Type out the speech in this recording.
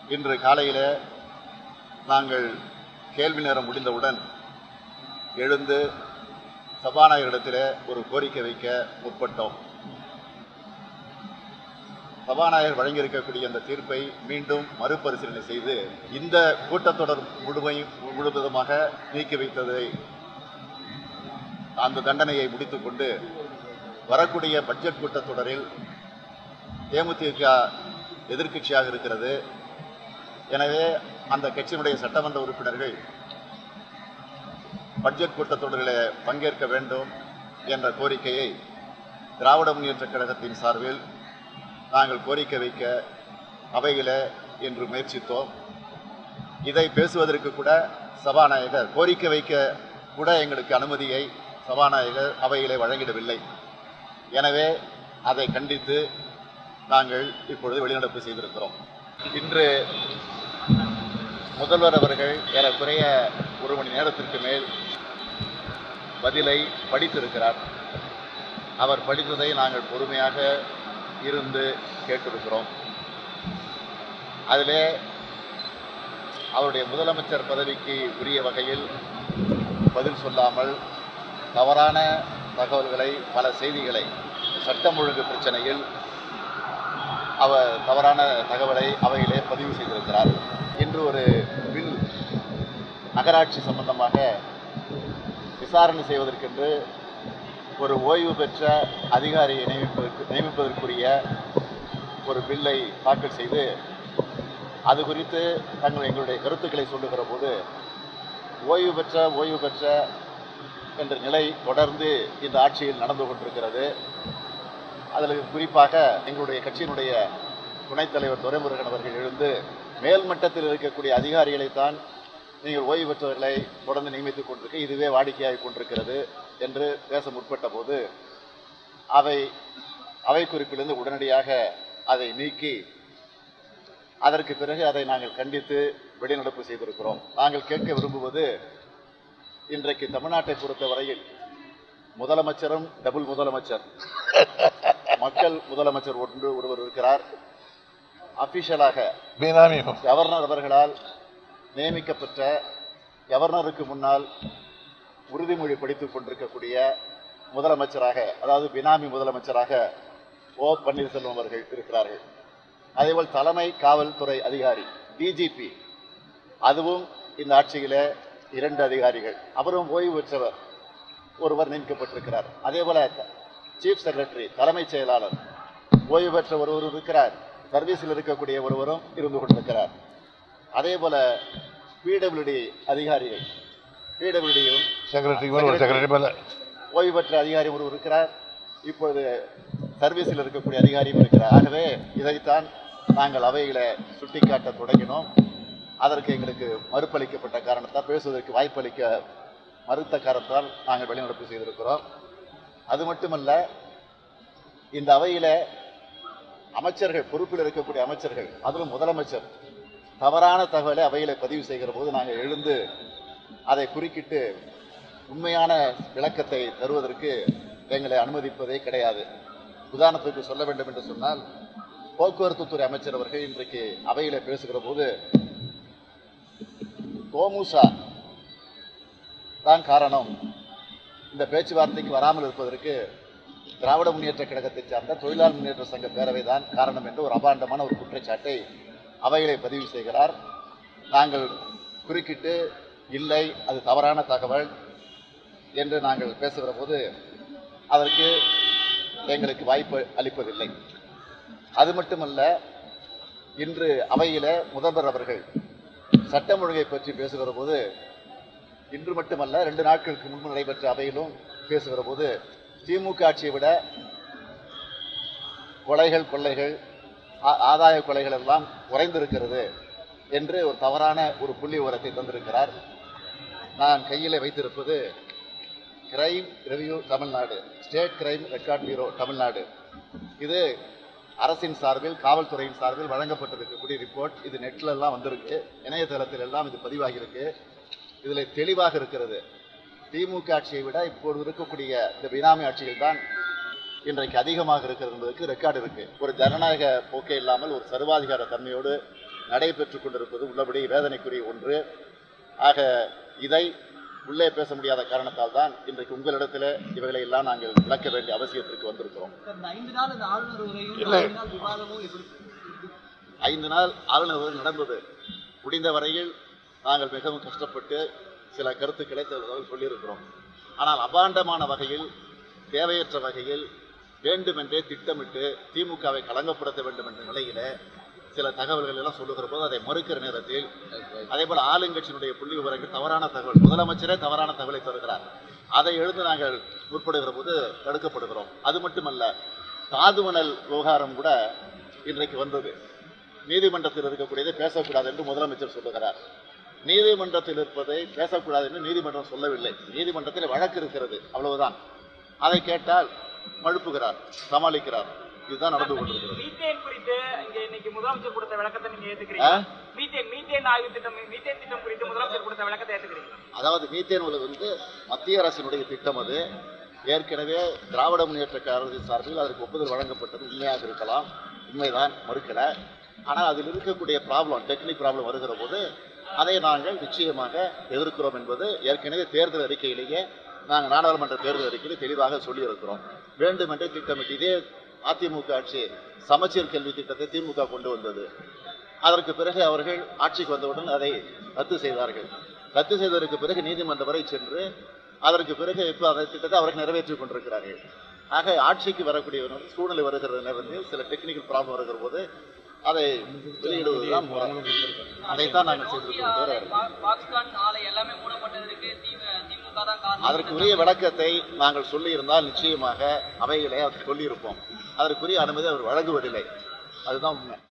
இன்று காலையில் நாங்கள் கேள்வி நேரம் முடிந்தவுடன் எழுந்து சபாநாயகரிடத்தில் ஒரு கோரிக்கை வைக்க முற்பட்டோம். சபாநாயகர் வழங்கியிருக்கக்கூடிய அந்த தீர்ப்பை மீண்டும் மறுபரிசீலனை செய்து இந்த கூட்டத்தொடர் முழுவதுமாக நீக்கி வைத்ததை அந்த தண்டனையை முடித்துக்கொண்டு வரக்கூடிய பட்ஜெட் கூட்டத்தொடரில் தேமுதிக எதிர்க்கட்சியாக இருக்கிறது. எனவே அந்த கட்சியினுடைய சட்டமன்ற உறுப்பினர்கள் பட்ஜெட் கூட்டத்தொடரில் பங்கேற்க வேண்டும் என்ற கோரிக்கையை திராவிட முன்னேற்றக் கழகத்தின் சார்பில் நாங்கள் கோரிக்கை வைக்க அவையில் இன்று முயற்சித்தோம். இதை பேசுவதற்கு கூட சபாநாயகர் கோரிக்கை வைக்க கூட எங்களுக்கு அனுமதியை சபாநாயகர் அவையிலே வழங்கிடவில்லை. எனவே அதை கண்டித்து நாங்கள் இப்பொழுது வெளிநடப்பு செய்திருக்கிறோம். இன்று முதல்வர் அவர்கள் ஏறக்குறைய 1 மணி நேரத்திற்கு மேல் பதிலை படித்திருக்கிறார். அவர் படித்ததை நாங்கள் பொறுமையாக இருந்து கேட்டிருக்கிறோம். அதிலே அவருடைய முதலமைச்சர் பதவிக்கு உரிய வகையில் பதில் சொல்லாமல் தவறான தகவல்களை, பல செய்திகளை, சட்டம் ஒழுங்கு பிரச்சனையில் அவர் தவறான தகவலை அவையிலே பதிவு செய்திருக்கிறார். இன்று ஒரு பில் நகராட்சி சம்பந்தமாக விசாரணை செய்வதற்கென்று ஒரு ஓய்வு பெற்ற அதிகாரியை நியமிப்பதற்குரிய ஒரு பில்லை தாக்கல் செய்து அது குறித்து எங்களுடைய கருத்துக்களை சொல்லுகிற போது ஓய்வு பெற்ற என்ற நிலை தொடர்ந்து இந்த ஆட்சியில் நடந்து கொண்டிருக்கிறது. அதில் குறிப்பாக எங்களுடைய கட்சியினுடைய துணைத் தலைவர் துரைமுருகன் அவர்கள் எழுந்து மேல்மட்டத்தில் இருக்கக்கூடிய அதிகாரிகளைத்தான் நீங்கள் ஓய்வு பெற்றவர்களை தொடர்ந்து நியமித்துக் கொண்டிருக்க இதுவே வாடிக்கையாகிக் கொண்டிருக்கிறது என்று பேச முற்பட்ட போது அவை குறிப்பிலிருந்து உடனடியாக அதை நீக்கி அதற்கு பிறகு அதை நாங்கள் கண்டித்து வெளிநடப்பு செய்திருக்கிறோம். நாங்கள் கேட்க விரும்புவது, இன்றைக்கு தமிழ்நாட்டை பொறுத்தவரையில் முதலமைச்சரும் டபுள் முதலமைச்சர், மக்கள் முதலமைச்சர் ஒருவர் இருக்கிறார். அபிஷியலாக கவர்னர் அவர்களால் நியமிக்கப்பட்ட, கவர்னருக்கு முன்னால் உறுதிமொழி படித்துக் கொண்டிருக்கக்கூடிய முதலமைச்சராக, அதாவது பினாமி முதலமைச்சராக ஓ பன்னீர்செல்வம் அவர்கள் இருக்கிறார்கள். அதேபோல் தலைமை காவல்துறை அதிகாரி டிஜிபி, அதுவும் இந்த ஆட்சியிலே 2 அதிகாரிகள், அவரும் ஓய்வு பெற்றவர் ஒருவர் நியமிக்கப்பட்டிருக்கிறார். அதேபோல சீஃப் செக்ரட்டரி, தலைமைச் செயலாளர் ஓய்வு பெற்ற ஒருவர் இருக்கிறார். சர்வீஸில் இருக்கக்கூடிய ஒருவரும் இருந்து கொண்டிருக்கிறார். அதே போல பிடபிள்யூடி அதிகாரிகள், பிடபிள்யூடியும் ஓய்வு பெற்ற அதிகாரி ஒருவர் இருக்கிறார். இப்பொழுது சர்வீஸில் இருக்கக்கூடிய அதிகாரியும் இருக்கிறார். ஆகவே இதைத்தான் நாங்கள் அவையில சுட்டிக்காட்ட தொடங்கினோம். அதற்கு எங்களுக்கு மறுப்பளிக்கப்பட்ட காரணத்தால், பேசுவதற்கு வாய்ப்பளிக்க மறுத்த காரணத்தால் நாங்கள் வெளிநடப்பு செய்திருக்கிறோம். அது மட்டுமல்ல, இந்த அவையில அமைச்சர்கள், பொறுப்பில் இருக்கக்கூடிய அமைச்சர்கள், அதிலும் முதலமைச்சர் தவறான தகவலை அவையில பதிவு செய்கிற போது நாங்கள் எழுந்து அதை குறுக்கிட்டு உண்மையான விளக்கத்தை தருவதற்கு எங்களை அனுமதிப்பதே கிடையாது. உதாரணத்துக்கு சொல்ல வேண்டும் என்று சொன்னால், போக்குவரத்து துறை அமைச்சர் அவர்கள் இன்றைக்கு அவையில பேசுகிற போது தோமுசா தான் காரணம், இந்த பேச்சுவார்த்தைக்கு வராமல் இருப்பதற்கு திராவிட முன்னேற்ற கழகத்தை சார்ந்த தொழிலாளர் முன்னேற்ற சங்க பேரவை தான் காரணம் என்று ஒரு அபாண்டமான ஒரு குற்றச்சாட்டை அவையிலே பதிவு செய்கிறார். நாங்கள் குறுக்கிட்டு இல்லை, அது தவறான தகவல் என்று நாங்கள் பேசுகிற போது அதற்கு எங்களுக்கு வாய்ப்பு அளிப்பதில்லை. அது மட்டுமல்ல, இன்று அவையில முதல்வர் அவர்கள் சட்டம் ஒழுங்கை பற்றி பேசுகிற போது, இன்று மட்டுமல்ல 2 நாட்களுக்கு முன்பு நடைபெற்ற அவையிலும் பேசுகிற போது திமுக ஆட்சியை விட கொலைகள், கொள்ளைகள், ஆதாய கொலைகள் எல்லாம் குறைந்திருக்கிறது என்று ஒரு தவறான ஒரு புள்ளி விவரத்தை தந்திருக்கிறார். நான் கையில் வைத்திருப்பது crime review Tamil Nadu, state crime record bureau Tamil Nadu. இது அரசின் சார்பில், காவல்துறையின் சார்பில் வழங்கப்பட்டிருக்கக்கூடிய ரிப்போர்ட். இது நெட்ல எல்லாம் வந்திருக்கு, இணையதளத்தில் எல்லாம் இது பதிவாகியிருக்கு. இதில் தெளிவாக இருக்கிறது, திமுக ஆட்சியை விட இப்போது இருக்கக்கூடிய இந்த பினாமி ஆட்சிகள் தான் இன்றைக்கு அதிகமாக இருக்கிறது என்பதற்கு ரெக்கார்டு இருக்கு. ஒரு ஜனநாயக போக்கே இல்லாமல் ஒரு சர்வாதிகார தன்மையோடு நடைபெற்றுக் கொண்டிருப்பது உள்ளபடி வேதனைக்குரிய ஒன்று. ஆக இதை உள்ளே பேச முடியாத காரணத்தால் தான் இன்றைக்கு உங்களிடத்தில் இவைகளை எல்லாம் நாங்கள் விளக்க வேண்டிய அவசியத்திற்கு வந்திருக்கிறோம். 5 நாள் ஆளுநர் உரை நடந்தது. முடிந்த வரையில் நாங்கள் மிகவும் கஷ்டப்பட்டு சில கருத்துக்களை சொல்லியிருக்கிறோம். ஆனால் அபாண்டமான வகையில், தேவையற்ற வகையில், வேண்டுமென்றே திட்டமிட்டு திமுகவை களங்கப்படுத்த வேண்டும் என்ற நிலையில சில தகவல்கள் எல்லாம் சொல்லுகிற போது அதை மறுக்கிற நேரத்தில் அதே போல ஆளுங்கட்சியினுடைய புள்ளி விவரங்கள் தவறான தகவல், முதலமைச்சரே தவறான தகவலை தருகிறார். அதை எழுந்து நாங்கள் முற்படுகிற போது தடுக்கப்படுகிறோம். அது மட்டுமல்ல, தாதுமணல் விவகாரம் கூட இன்றைக்கு வந்தது. நீதிமன்றத்தில் இருக்கக்கூடியதை பேசக்கூடாது என்று முதலமைச்சர் சொல்லுகிறார். நீதிமன்றத்தில் இருப்பதை பேசக்கூடாது என்று நீதிமன்றம் சொல்லவில்லை. நீதிமன்றத்தில் வழக்கு இருக்கிறது, அவ்வளவுதான். அதை கேட்டால் மழுப்புகிறார், சமாளிக்கிறார். இதுதான் நடந்து கொண்டிருக்கிறது. மீத்தேன் குறித்து இங்க இன்னைக்கு முதலமைச்சர் கொடுத்த விளக்கத்தை நீங்க ஏத்துக்கிறீங்க? மீத்தேன் ஆய்வு திட்டம், மீத்தேன் திட்டம் குறித்து முதலமைச்சர் கொடுத்த விளக்கத்தை ஏத்துக்கிறீங்க? அதாவது மீத்தேன் வந்து மத்திய அரசினுடைய திட்டம். அது ஏற்கனவே திராவிட முன்னேற்ற கழகத்தின் சார்பில் அதற்கு ஒப்புதல் வழங்கப்பட்டது. உண்மையாக இருக்கலாம், உண்மைதான், மறுக்கல. ஆனால் அதில் இருக்கக்கூடிய ப்ராப்ளம், டெக்னிக் ப்ராப்ளம் வருகிற போது அதை நாங்கள் நிச்சயமாக எதிர்க்கிறோம் என்பது ஏற்கனவே தேர்தல் அறிக்கையிலேயே நாங்கள் நாடாளுமன்ற தேர்தல் அறிக்கையில் தெளிவாக சொல்லியிருக்கிறோம். வேண்டுமென்றே திட்டமிட்டு இதே அதிமுக ஆட்சி சமச்சீர் கல்வி திட்டத்தை திமுக கொண்டு வந்தது. அதற்கு பிறகு அவர்கள் ஆட்சிக்கு வந்தவுடன் அதை ரத்து செய்தார்கள். ரத்து செய்ததற்கு பிறகு நீதிமன்றம் வரை சென்று அதற்கு பிறகு இப்போ அந்த திட்டத்தை அவர்கள் நிறைவேற்றிக் கொண்டிருக்கிறார்கள். ஆக ஆட்சிக்கு வரக்கூடிய சூழ்நிலை வருகிற நேரத்தில் சில டெக்னிக்கல் ப்ராப்ளம் வருகிற போது அதை வெளியிடுவதுதான் அதைத்தான் நாங்கள் செய்திருக்கிறோம். அதற்குரிய விளக்கத்தை நாங்கள் சொல்லியிருந்தால் நிச்சயமாக அவைகளை அவர் சொல்லியிருப்போம். அதற்குரிய அனுமதி அவர் வழங்குவதில்லை. அதுதான் உண்மை.